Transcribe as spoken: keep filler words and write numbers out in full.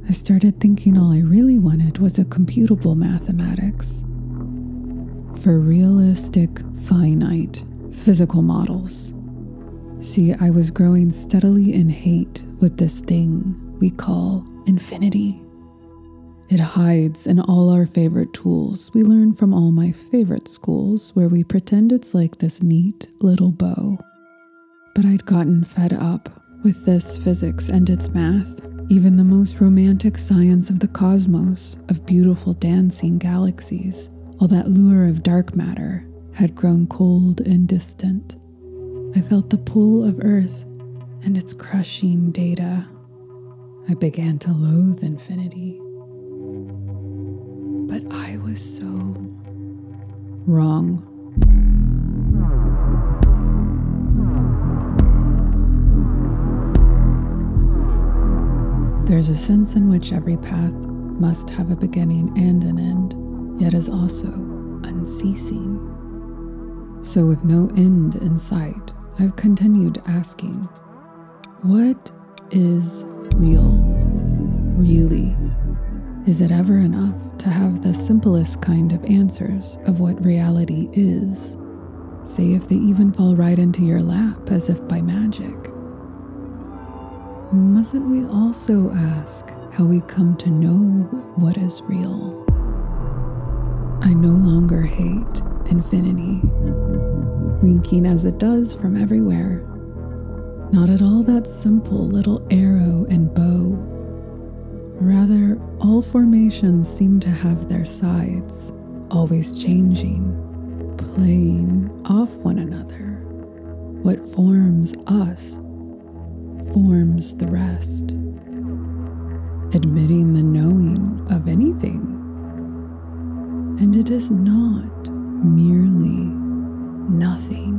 I started thinking all I really wanted was a computable mathematics for realistic, finite, physical models. See, I was growing steadily in hate with this thing we call infinity. It hides in all our favorite tools we learn from all my favorite schools, where we pretend it's like this neat little bow. But I'd gotten fed up with this physics and its math. Even the most romantic science of the cosmos, of beautiful dancing galaxies, all that lure of dark matter had grown cold and distant. I felt the pull of Earth and its crushing data. I began to loathe infinity. But I was so wrong. There's a sense in which every path must have a beginning and an end, yet is also unceasing. So with no end in sight, I've continued asking, what is real? Really? Is it ever enough to have the simplest kind of answers of what reality is? Say if they even fall right into your lap as if by magic. Mustn't we also ask how we come to know what is real? I no longer hate infinity, winking as it does from everywhere. Not at all that simple little arrow and bow. Rather, all formations seem to have their sides, always changing, playing off one another. What forms us forms the rest, admitting the knowing of anything. And it is not merely nothing.